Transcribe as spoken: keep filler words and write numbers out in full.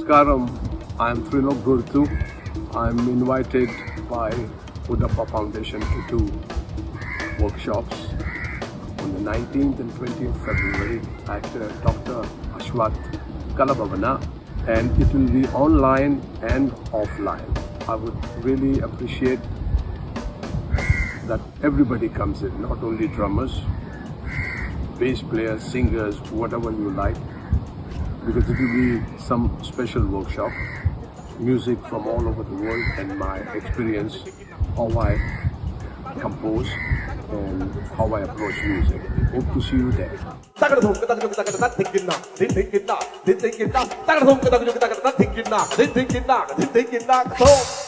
Namaskaram, I am Trilok Gurtu. I am invited by Udupa Foundation to do workshops on the nineteenth and twentieth of February at uh, Doctor Ashwath, Kalabhavana, and it will be online and offline. I would really appreciate that everybody comes in, not only drummers, bass players, singers, whatever you like, because it will be some special workshop, music from all over the world and my experience, how I compose and how I approach music. Hope to see you there. ThaDhim